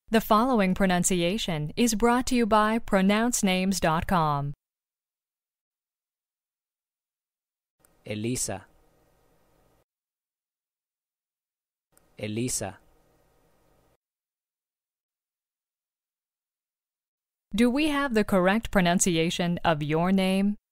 The following pronunciation is brought to you by pronouncenames.com. ELISA, ELISA. Do we have the correct pronunciation of your name?